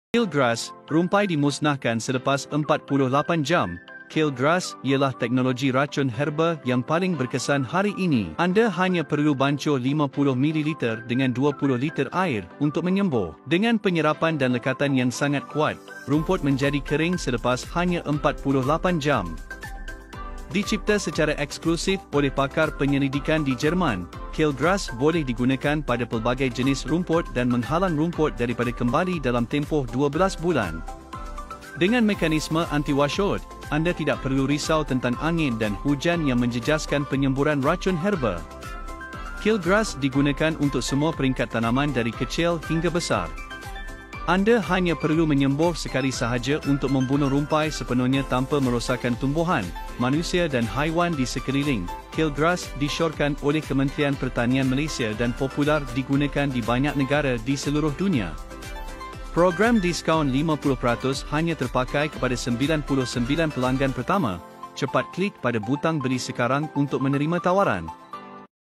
Killgrass, rumpai dimusnahkan selepas 48 jam. Killgrass ialah teknologi racun herba yang paling berkesan hari ini. Anda hanya perlu bancuh 50 ml dengan 20 liter air untuk menyembuh. Dengan penyerapan dan lekatan yang sangat kuat, rumput menjadi kering selepas hanya 48 jam. Dicipta secara eksklusif oleh pakar penyelidikan di Jerman, Killgrass boleh digunakan pada pelbagai jenis rumput dan menghalang rumput daripada kembali dalam tempoh 12 bulan. Dengan mekanisme anti-washout, anda tidak perlu risau tentang angin dan hujan yang menjejaskan penyemburan racun herba. Killgrass digunakan untuk semua peringkat tanaman dari kecil hingga besar. Anda hanya perlu menyembuh sekali sahaja untuk membunuh rumpai sepenuhnya tanpa merosakkan tumbuhan, manusia dan haiwan di sekeliling. Killgrass disyorkan oleh Kementerian Pertanian Malaysia dan popular digunakan di banyak negara di seluruh dunia. Program diskaun 50% hanya terpakai kepada 99 pelanggan pertama. Cepat klik pada butang beli sekarang untuk menerima tawaran.